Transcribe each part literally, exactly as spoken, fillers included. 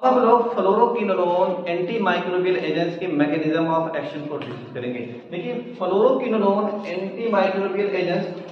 अब हम लोग फ्लोरोक्विनोलोन एंटी माइक्रोबियल एजेंट्स के मैकेनिज्म ऑफ एक्शन को डिस्कस करेंगे। देखिए, fluoroquinolone anti microbial agents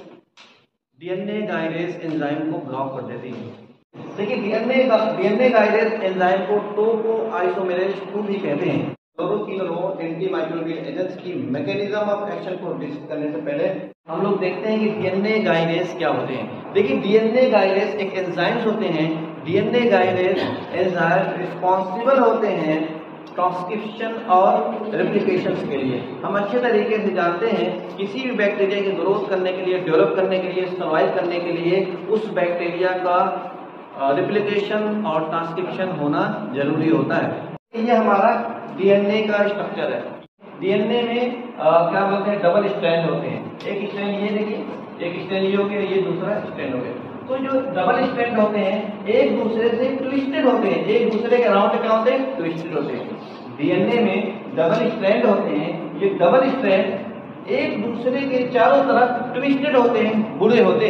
DNA गाइडेज एंजाइम को ब्लॉक कर देती है। देखिए, डीएनए का डीएनए गाइडेज एंजाइम को टोको आइसोमेरेज टू भी कहते हैं। फ्लोरोक्विनोलोन एंटी माइक्रोबियल एजेंट्स की मैकेनिज्म ऑफ एक्शन को डिस्कस करने से पहले हम लोग देखते हैं कि डीएनए गाइडेज क्या होते हैं। देखिए, डीएनए गाइडेज एक एंजाइम्स होते हैं। डीएनए गाइडेज एंजाइम रिस्पॉन्सिबल होते हैं ट्रांसक्रिप्शन और रेप्लिकेशन के लिए। हम अच्छे तरीके से जानते हैं किसी भी बैक्टीरिया की ग्रोथ करने के लिए, डेवलप करने के लिए, सर्वाइव करने के लिए उस बैक्टीरिया का रेप्लिकेशन और ट्रांसक्रिप्शन होना जरूरी होता है। ये हमारा डीएनए का स्ट्रक्चर है। डीएनए में आ, क्या बोलते हैं, डबल स्ट्रैंड होते हैं। एक स्ट्रैंड ये देखिए, एक स्ट्रैंड ये हो गया, ये दूसरा स्ट्रैंड हो गया। तो जो डबल स्ट्रैंड होते हैं एक दूसरे से ट्विस्टेड होते हैं, एक दूसरे के अराउंड क्या होते हैं, ट्विस्टेड होते हैं। डीएनए में डबल स्ट्रैंड होते हैं। ये डबल स्ट्रैंड एक दूसरे के चारों तरफ ट्विस्टेड होते हैं, बुरे होते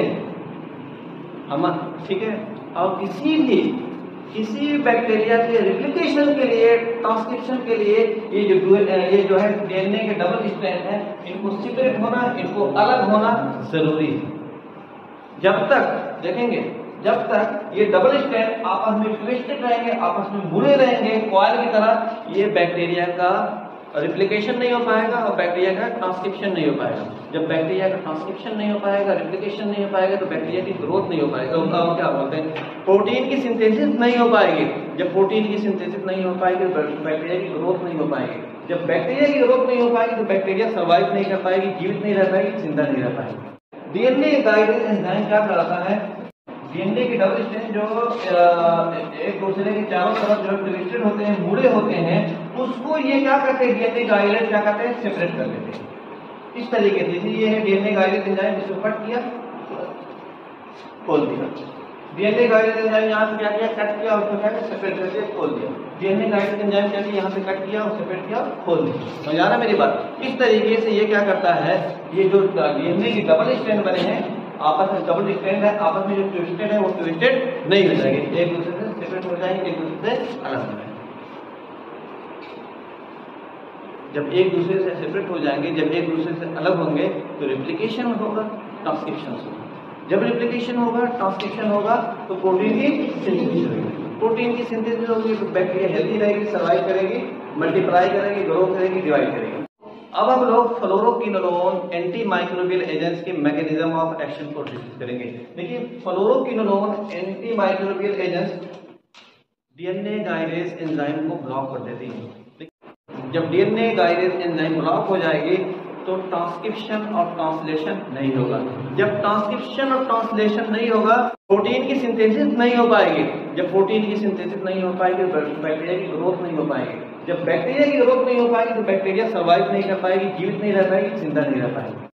हैं। हम ठीक है। और किसी भी किसी भी बैक्टीरिया के रेप्लिकेशन के लिए, ट्रांसक्रिप्शन के लिए ये जो ये जो है डीएनए के डबल स्ट्रैंड है, इनको सेपरेट होना, इनको अलग होना जरूरी है। जब तक देखेंगे, जब तक ये डबल स्ट्रैंड आपस में ट्विस्टेड रहेंगे, आपस में बुरे रहेंगे कॉइल की तरह, ये बैक्टीरिया का रेप्लिकेशन नहीं हो पाएगा और बैक्टीरिया का ट्रांसक्रिप्शन नहीं हो पाएगा। जब बैक्टीरिया का ट्रांसक्रिप्शन नहीं हो पाएगा, रेप्लिकेशन नहीं हो पाएगा, तो बैक्टीरिया की ग्रोथ नहीं हो पाएगा। तो क्या बोलते हैं, प्रोटीन की सिंथेसिस नहीं हो पाएगी। जब प्रोटीन की सिंथेसिस नहीं हो पाएगी तो बैक्टीरिया की ग्रोथ नहीं हो पाएगी। जब बैक्टीरिया की ग्रोथ नहीं हो पाएगी तो बैक्टीरिया सर्वाइव नहीं कर पाएगी, जीवित नहीं रह पाएगी, जिंदा नहीं रह पाएगी। डीएनए गाइडेज एंजाइम क्या कराता है, डीएनए के डबल स्ट्रैंड जो एक दूसरे के चारों तरफ जो ट्विस्टेड होते हैं, मुड़े होते हैं, उसको ये क्या करते हैं, डीएनए गाइडेज क्या करते हैं, सेपरेट कर लेते हैं। इस तरीके से ये है डीएनए गाइडेज एंजाइम, इसको कट किया, खोल दिया। डीएनए गाइडेज एंजाइम यहाँ से क्या किया, कट किया, उसको क्या किया, सेपरेट करके खोल दिया। डीएनए गाइडेज एंजाइम क्या किया, यहाँ से कट किया और सेपरेट किया, खोल दिया। समझ आ रहा मेरी बात। इस तरीके से ये क्या करता है, ये जो डीएनए के डबल स्ट्रैंड बने हैं, आपस में डबल स्ट्रैंड है, आपस में जो ट्विस्टेड है वो ट्विस्टेड नहीं हो जाएंगे, एक दूसरे से सेपरेट हो जाएंगे, एक दूसरे से अलग हो जाएंगे। जब एक दूसरे से सेपरेट हो जाएंगे, जब एक दूसरे से अलग होंगे तो रेप्लिकेशन होगा, ट्रांसक्रिप्शन होगा। जब रेप्लिकेशन होगा, ट्रांसक्रिप्शन होगा तो प्रोटीन की सिंथेसिस होगी। प्रोटीन की सिंथेसिस होगी तो बैक्टीरिया हेल्दी रहेगी, सर्वाइव करेगी, मल्टीप्लाई करेगी, ग्रोथ करेगी, डिवाइड करेगी। अब हम लोग फ्लोरोक्विनोलोन एंटी माइक्रोबियल एजेंट्स के मैकेनिज्म ऑफ एक्शन को डिस्कस करेंगे। देखिए, fluoroquinolone anti microbial agents DNA गाइडेज एंजाइम को ब्लॉक कर देती है। जब डीएनए गाइडेज एंजाइम ब्लॉक हो जाएगी तो ट्रांसक्रिप्शन और ट्रांसलेशन नहीं होगा। जब ट्रांसक्रिप्शन और ट्रांसलेशन नहीं होगा, प्रोटीन की सिंथेसिस नहीं हो पाएगी। जब प्रोटीन की सिंथेसिस नहीं हो पाएगी तो बैक्टीरिया की ग्रोथ नहीं हो पाएगी। जब बैक्टीरिया की ग्रोथ नहीं हो पाएगी तो बैक्टीरिया सर्वाइव नहीं कर पाएगी, जीवित नहीं रह पाएगी, जिंदा नहीं रह पाएगी।